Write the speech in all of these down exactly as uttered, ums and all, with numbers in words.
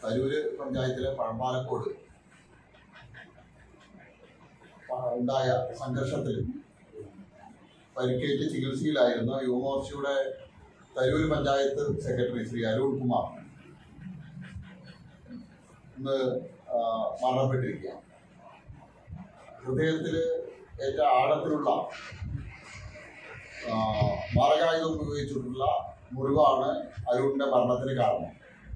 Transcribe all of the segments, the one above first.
തരൂര് പഞ്ചായത്തിലെ പഴമ്പാലക്കോട് ഉണ്ടായ സംഘർഷത്തിൽ പരിക്കേറ്റ് ചികിത്സയിലായിരുന്ന യുവമോർച്ചയുടെ തരൂർ പഞ്ചായത്ത് സെക്രട്ടറി ശ്രീ അരുൺ കുമാർ ഇന്ന് മരണപ്പെട്ടിരിക്കുകയാണ്. ഹൃദയത്തിൽ ഏറ്റ ആഴത്തിലുള്ള മാരകായുധം ഉപയോഗിച്ചിട്ടുള്ള മുറിവാണ് അരുണിന്റെ മരണത്തിന് കാരണം.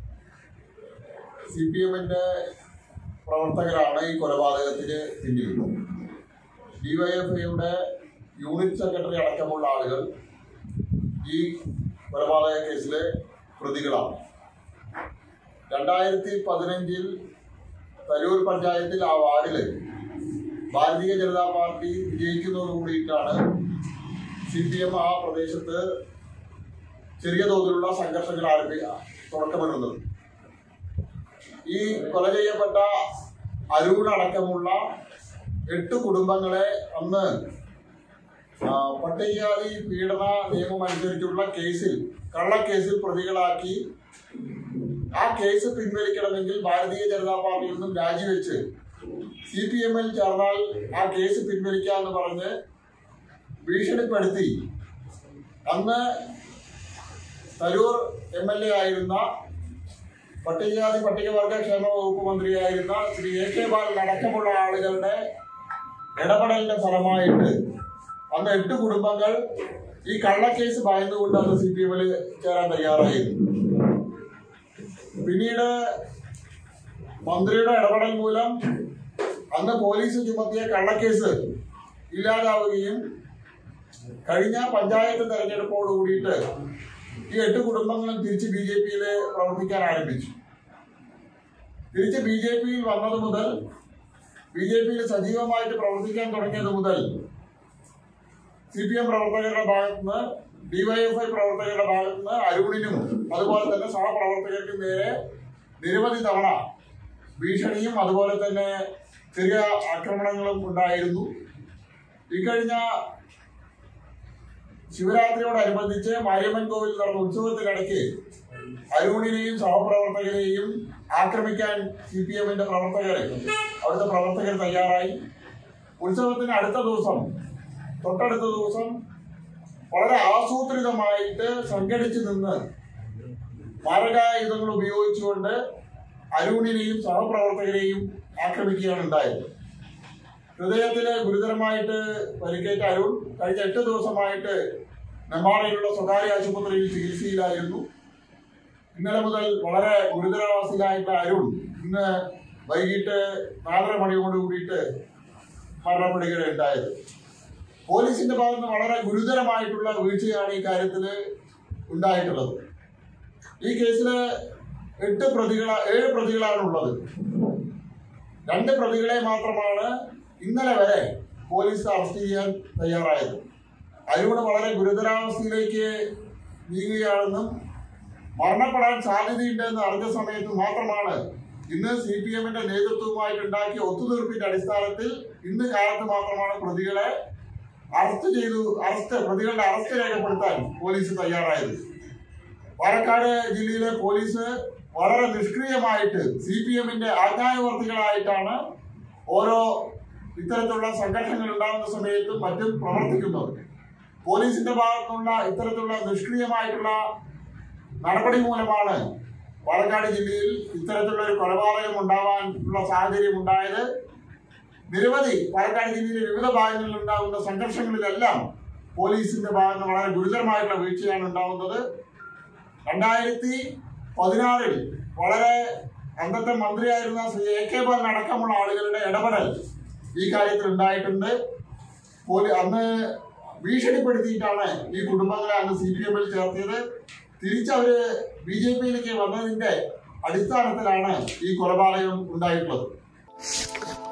സി പി എമ്മിന്റെ പ്രവർത്തകരാണ് ഈ കൊലപാതകത്തിന് പിന്നിൽ. ഡിവൈഎഫ്ഐയുടെ യൂണിറ്റ് സെക്രട്ടറി അടക്കമുള്ള ആളുകൾ ഈ കൊലപാതക കേസിലെ പ്രതികളാണ്. രണ്ടായിരത്തി പതിനഞ്ചിൽ തരൂർ പഞ്ചായത്തിൽ ആ വാർഡിൽ ഭാരതീയ ജനതാ പാർട്ടി വിജയിക്കുന്നതോട് കൂടിയിട്ടാണ് സി പി എം ആ പ്രദേശത്ത് ചെറിയ തോതിലുള്ള സംഘർഷങ്ങൾ ആരംഭിക്കുക തുടക്കമിടുന്നത്. ഈ കൊല ചെയ്യപ്പെട്ട അരുൺ അടക്കമുള്ള എട്ട് കുടുംബങ്ങളെ അന്ന് പട്ടികജാതി പീഡന നിയമം അനുസരിച്ചുള്ള കേസിൽ കള്ളക്കേസിൽ പ്രതികളാക്കി ആ കേസ് പിൻവലിക്കണമെങ്കിൽ ഭാരതീയ ജനതാ പാർട്ടിയിൽ നിന്നും രാജിവെച്ച് സി പി എമ്മിൽ ചേർന്നാൽ ആ കേസ് പിൻവലിക്കാമെന്ന് പറഞ്ഞ് ഭീഷണിപ്പെടുത്തി അന്ന് തരൂർ എം എൽ എ ആയിരുന്ന പട്ടികജാതി പട്ടികവർഗ ക്ഷേമ വകുപ്പ് മന്ത്രിയായിരുന്ന ശ്രീ എ കെ ബാലൻ അടക്കമുള്ള ആളുകളുടെ ഇടപെടലിന്റെ ഫലമായിട്ട് അന്ന് എട്ട് കുടുംബങ്ങൾ ഈ കള്ളക്കേസ് ഭയന്നുകൊണ്ട് അന്ന് സി പി എമ്മിൽ ചേരാൻ തയ്യാറായിരുന്നു. പിന്നീട് മന്ത്രിയുടെ ഇടപെടൽ മൂലം അന്ന് പോലീസ് ചുമത്തിയ കള്ളക്കേസ് ഇല്ലാതാവുകയും കഴിഞ്ഞ പഞ്ചായത്ത് തെരഞ്ഞെടുപ്പോട് കൂടിയിട്ട് ഈ എട്ട് കുടുംബങ്ങളും തിരിച്ച് ബി ജെ പിയിൽ പ്രവർത്തിക്കാൻ ആരംഭിച്ചു. തിരിച്ച് ബി ജെ പിയിൽ വന്നത് മുതൽ ബി ജെ പിയിൽ സജീവമായിട്ട് പ്രവർത്തിക്കാൻ തുടങ്ങിയത് മുതൽ സി പി എം പ്രവർത്തകരുടെ ഭാഗത്തുനിന്ന് ഡിവൈഎഫ്ഐ പ്രവർത്തകരുടെ ഭാഗത്തുനിന്ന് അരുണിനും അതുപോലെ തന്നെ സഹപ്രവർത്തകർക്കും നേരെ നിരവധി തവണ ഭീഷണിയും അതുപോലെ തന്നെ ചെറിയ ആക്രമണങ്ങളും ഉണ്ടായിരുന്നു. ഇക്കഴിഞ്ഞ ശിവരാത്രിയോടനുബന്ധിച്ച് മാരിയമ്മൻ കോവിൽ നടന്ന ഉത്സവത്തിനിടയ്ക്ക് അരുണിനെയും സഹപ്രവർത്തകരെയും ആക്രമിക്കാൻ സി പി എമ്മിന്റെ പ്രവർത്തകർ അവിടുത്തെ പ്രവർത്തകർ തയ്യാറായി. ഉത്സവത്തിന് അടുത്ത ദിവസം തൊട്ടടുത്ത ദിവസം വളരെ ആസൂത്രിതമായിട്ട് സംഘടിച്ചു നിന്ന് മാരകായുധങ്ങൾ ഉപയോഗിച്ചുകൊണ്ട് അരുണിനെയും സഹപ്രവർത്തകരെയും ആക്രമിക്കുകയാണ് ഉണ്ടായത്. ഹൃദയത്തില് ഗുരുതരമായിട്ട് പരിക്കേറ്റ അരുൺ കഴിഞ്ഞ എട്ട് ദിവസമായിട്ട് നെമ്മാറയിലുള്ള സ്വകാര്യ ആശുപത്രിയിൽ ചികിത്സയിലായിരുന്നു. ഇന്നലെ മുതൽ വളരെ ഗുരുതരാവസ്ഥയിലായിട്ട് അരുൺ ഇന്ന് വൈകിട്ട് നാലര മണിയോട് കൂടിയിട്ട് മരണപ്പെടുകയുണ്ടായത്. പോലീസിന്റെ ഭാഗത്ത് വളരെ ഗുരുതരമായിട്ടുള്ള വീഴ്ചയാണ് ഈ കാര്യത്തിൽ ഉണ്ടായിട്ടുള്ളത്. ഈ കേസില് എട്ട് പ്രതികള ഏഴ് പ്രതികളാണ് ഉള്ളത്. രണ്ട് പ്രതികളെ മാത്രമാണ് ഇന്നലെ വരെ പോലീസ് അറസ്റ്റ് ചെയ്യാൻ തയ്യാറായത്. അരുണ് വളരെ ഗുരുതരാവസ്ഥയിലേക്ക് നീങ്ങുകയാണെന്നും മരണപ്പെടാൻ സാധ്യതയുണ്ടെന്ന് അറിഞ്ഞ സമയത്ത് മാത്രമാണ് ഇന്ന് സി പി എമ്മിന്റെ നേതൃത്വവുമായിട്ട് ഉണ്ടാക്കിയ ഒത്തുതീർപ്പിന്റെ അടിസ്ഥാനത്തിൽ ഇന്ന് കാലത്ത് മാത്രമാണ് പ്രതികളെ അറസ്റ്റ് ചെയ്തു അറസ്റ്റ് പ്രതികളുടെ അറസ്റ്റ് രേഖപ്പെടുത്താൻ പോലീസ് തയ്യാറായത്. പാലക്കാട് ജില്ലയിലെ പോലീസ് വളരെ നിഷ്ക്രിയമായിട്ട് സി പി എമ്മിന്റെ ആജ്ഞാനുവർത്തികളായിട്ടാണ് ഓരോ ഇത്തരത്തിലുള്ള സംഘർഷങ്ങൾ ഉണ്ടാകുന്ന സമയത്തും മറ്റും പ്രവർത്തിക്കുന്നത്. പോലീസിന്റെ ഭാഗത്തുനിന്നുള്ള ഇത്തരത്തിലുള്ള നിഷ്ക്രിയമായിട്ടുള്ള നടപടി മൂലമാണ് പാലക്കാട് ജില്ലയിൽ ഇത്തരത്തിലുള്ള ഒരു കൊലപാതകം ഉണ്ടാവാനുള്ള സാഹചര്യം ഉണ്ടായത്. നിരവധി പാലക്കാട് ജില്ലയിലെ വിവിധ ഭാഗങ്ങളിൽ ഉണ്ടാകുന്ന സംഘർഷങ്ങളിലെല്ലാം പോലീസിന്റെ ഭാഗത്ത് വളരെ ഗുരുതരമായിട്ടുള്ള വീഴ്ചയാണ് ഉണ്ടാവുന്നത്. രണ്ടായിരത്തി പതിനാറിൽ വളരെ അന്നത്തെ മന്ത്രിയായിരുന്ന ശ്രീ എ കെ ബാലൻ അടക്കമുള്ള ആളുകളുടെ ഇടപെടൽ ഈ കാര്യത്തിൽ ഉണ്ടായിട്ടുണ്ട്. അന്ന് ഭീഷണിപ്പെടുത്തിയിട്ടാണ് ഈ കുടുംബങ്ങളെ അന്ന് സി പി എമ്മിൽ ചേർത്തിയത്. തിരിച്ചവര് ബി ജെ പിയിലേക്ക് വന്നതിന്റെ അടിസ്ഥാനത്തിലാണ് ഈ കൊലപാതകം ഉണ്ടായിട്ടുള്ളത്.